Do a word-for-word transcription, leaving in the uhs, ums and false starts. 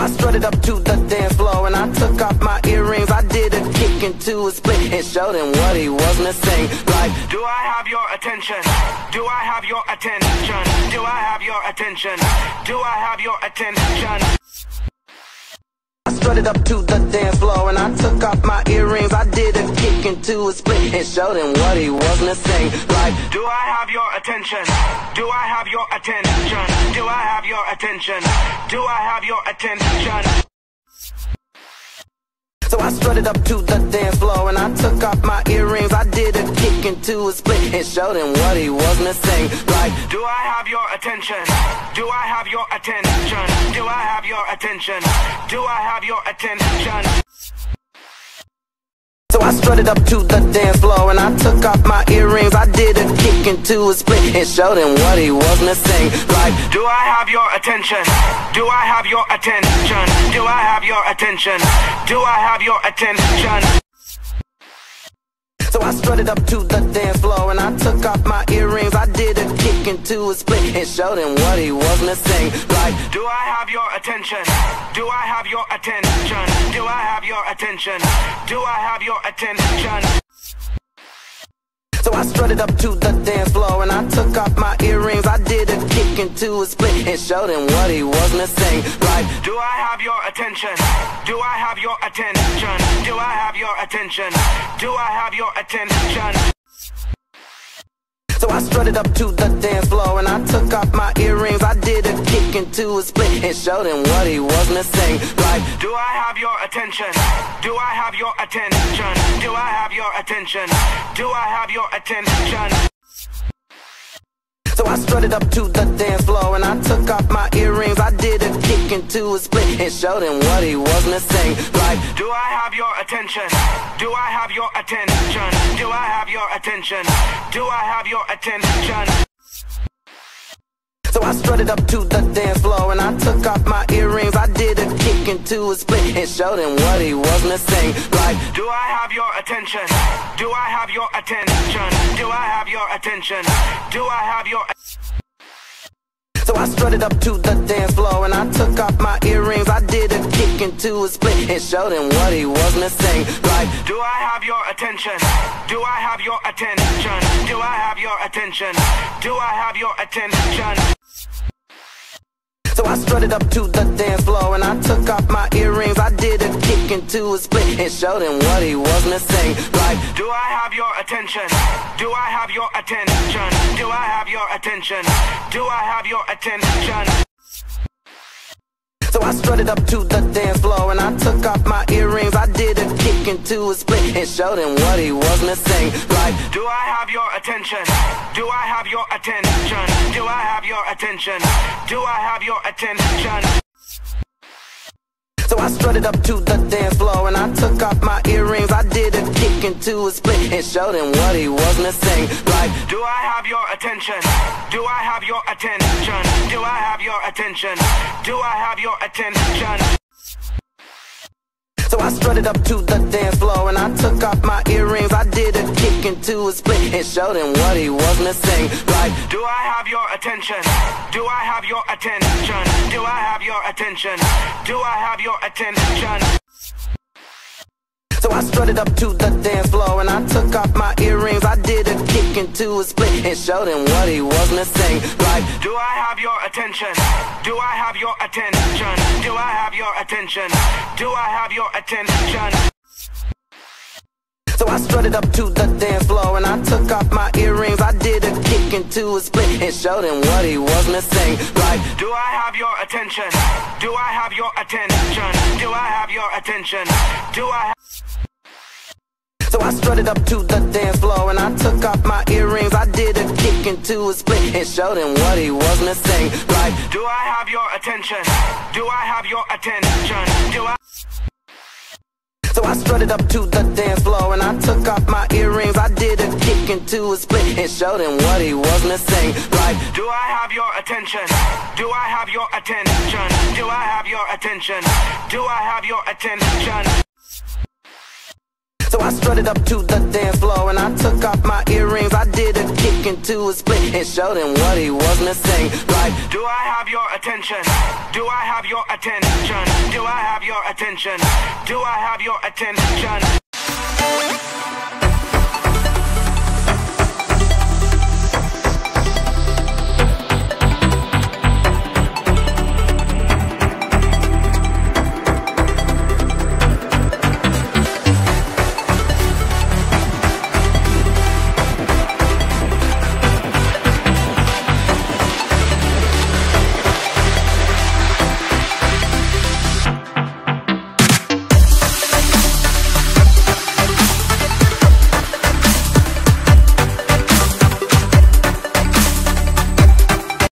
I strutted up to the dance floor and I took off my earrings. I did a kick into a split and showed him what he was missing. Like, do I have your attention? Do I have your attention? Do I have your attention? Do I have your attention? I strutted up to the dance floor and I took off my earrings. I did a kick into a split and showed him what he was missing. Like, do I have your attention? Do I have your attention? Do I have your attention? Do I have your attention? So I strutted up to the dance floor and I took off my earrings. I did a kick into a split and showed him what he was missing. Like, do I have your attention? Do I have your attention? Do I have your attention? Do I have your attention? So I strutted up to the dance floor and I took off my earrings. I did a kick into a split and showed him what he was missing. Like, do I have your attention? Do I have your attention? Do I have your attention? Do I have your attention? So I strutted up to the dance floor and I took off my earrings. I did a kick into a split and showed him what he was missing. Like, do I have your attention? Do I have your attention? Do I have your attention? Do I have your attention? So I strutted up to the dance floor and I took off my earrings. I did a kick into a split and showed him what he was missing. Like, do I have your attention? Do I have your attention? Do I have your attention? Do I have your attention? So I strutted up to the dance floor and I took off my earrings. I did a kick into a split and showed him what he was missing. Like, do I have your attention? Do I have your attention? Do I have your attention? Do I have your attention? So I strutted up to the dance floor and I took off my earrings. I did a kick into a split and showed him what he was missing. Like, do I have your attention? Do I have your attention? Do I have your attention? Do I have your attention? So I strutted up to the dance floor and I took off my earrings. I did a kick into a split and showed him what he was missing. Like, do I have your attention? Do I have your attention? Do I have your attention? Do I have your So I strutted up to the dance floor and I took off my earrings. I did a kick into a split and showed him what he was missing. Like, do I have your attention? Do I have your attention? Do I have your attention? Do I have your attention? So I strutted up to the dance floor and I took off my earrings. I did a kick into a split and showed him what he was missing. Like, do I have your attention? Do I have your attention? Do I have your attention? Do I have your attention? So I strutted up to the dance floor and I took off my earrings. I did a kick into a split and showed him what he was missing. Like, do I have your attention? Do I have your attention? Do I have your attention? Do I have your attention? So I strutted up to the dance floor and I took off my earrings. I did a kick into a split and showed him what he was missing. Like, do I have your attention? Do I have your attention? Do I have your attention? Do I have your attention? So I strutted up to the dance floor and I took off my earrings. I did a kick into a split and showed him what he was missing. Like, do I have your attention? Do I have your attention? Do I have your attention? Do I have your attention? So I strutted up to the dance floor and I took off my earrings. I did a kick into a split and showed him what he was missing. Like, do I have your attention? Do I have your attention? Do I have your attention? Do I have your attention? So I strutted up to the dance floor and I took off my earrings. I did a kick into a split and showed him what he was missing. Like, do I have your attention? Do I have your attention? Do I have your attention? Do I have So I strutted up to the dance floor and I took off my earrings. I did a kick into a split and showed him what he was missing. Like, do I have your attention? Do I have your attention? Do I So I strutted up to the dance floor and I took off my earrings. I did a kick into a split and showed him what he was missing. Like, do I have your attention? Do I have your attention? Do I have your attention? Do I have your attention? So I strutted up to the dance floor and I took off my earrings. I did a kick into a split and showed him what he was missing. Like, do I have your attention? Do I have your attention? Do I have your attention? Do I have your attention?